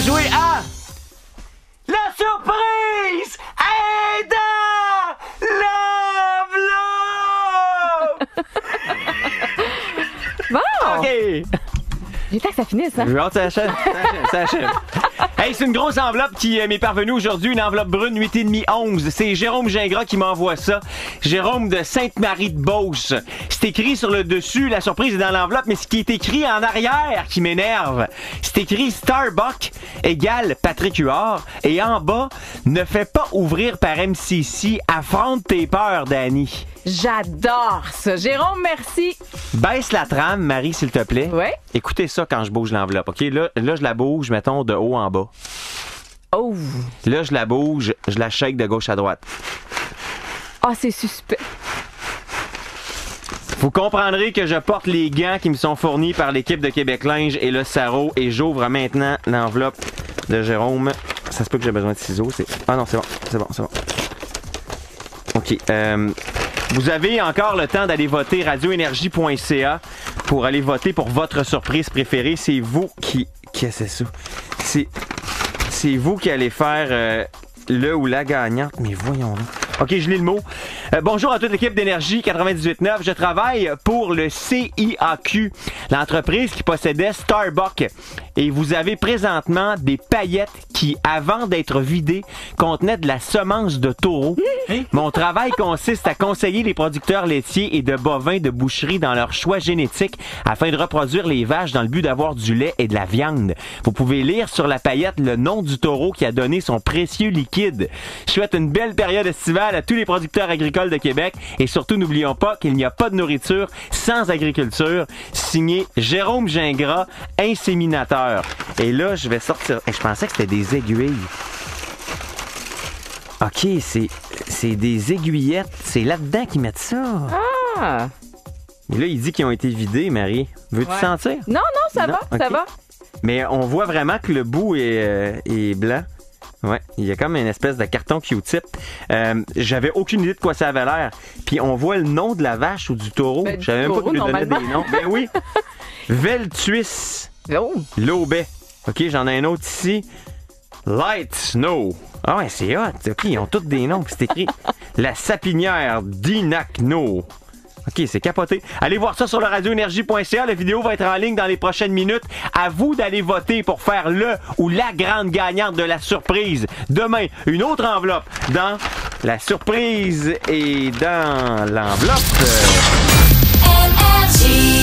jouer à la surprise est dans l'enveloppe! Bon! OK! J'ai hâte que ça finisse, hein? J'ai hâte que ça achève. Ça achève. Hey, c'est une grosse enveloppe qui m'est parvenue aujourd'hui, une enveloppe brune 8,5 11. C'est Jérôme Gingras qui m'envoie ça. Jérôme de Sainte-Marie-de-Beauce. C'est écrit sur le dessus, la surprise est dans l'enveloppe, mais ce qui est écrit en arrière qui m'énerve. C'est écrit Starbucks égale Patrick Huard. Et en bas, ne fais pas ouvrir par MCC, affronte tes peurs, Danny. J'adore ça. Jérôme, merci. Baisse la trame, Marie, s'il te plaît. Ouais. Écoutez ça quand je bouge l'enveloppe, OK? Là, je la bouge, mettons, de haut en bas. Oh! Là, je la bouge, je la shake de gauche à droite. Ah, c'est suspect. Vous comprendrez que je porte les gants qui me sont fournis par l'équipe de Québec Linge et le Sarreau et j'ouvre maintenant l'enveloppe de Jérôme. Ça se peut que j'ai besoin de ciseaux. Ah non, c'est bon. OK. Vous avez encore le temps d'aller voter radioénergie.ca pour aller voter pour votre surprise préférée. C'est vous qui... Qu'est-ce que c'est ça? C'est vous qui allez faire le ou la gagnante. Mais voyons-le. OK, je lis le mot. Bonjour à toute l'équipe d'Énergie 98.9. Je travaille pour le CIAQ, l'entreprise qui possédait Starbucks. Et vous avez présentement des paillettes qui, avant d'être vidées, contenaient de la semence de taureau. Mon travail consiste à conseiller les producteurs laitiers et de bovins de boucherie dans leur choix génétique afin de reproduire les vaches dans le but d'avoir du lait et de la viande. Vous pouvez lire sur la paillette le nom du taureau qui a donné son précieux liquide. Je souhaite une belle période estivale à tous les producteurs agricoles de Québec et surtout n'oublions pas qu'il n'y a pas de nourriture sans agriculture. Signé Jérôme Gingras, inséminateur. Et là, je vais sortir. Je pensais que c'était des aiguilles. OK, c'est des aiguillettes. C'est là-dedans qu'ils mettent ça. Ah! Et là, il dit qu'ils ont été vidés, Marie. Veux-tu sentir? Non, ça va, OK. ça va. Mais on voit vraiment que le bout est blanc. Ouais, il y a comme une espèce de carton Q-tip. J'avais aucune idée de quoi ça avait l'air. Puis on voit le nom de la vache ou du taureau. Ben, Je savais même pas taureau, qu'il lui donnait des normalement. noms. Ben oui. Veltuis. Oh! Lobet. OK, j'en ai un autre ici. Light Snow. Ah ouais, c'est hot. OK, ils ont tous des noms. C'est écrit La Sapinière d'Inacno. OK, c'est capoté. Allez voir ça sur le radioénergie.ca. La vidéo va être en ligne dans les prochaines minutes. À vous d'aller voter pour faire le ou la grande gagnante de la surprise. Demain, une autre enveloppe dans la surprise et dans l'enveloppe. Énergie.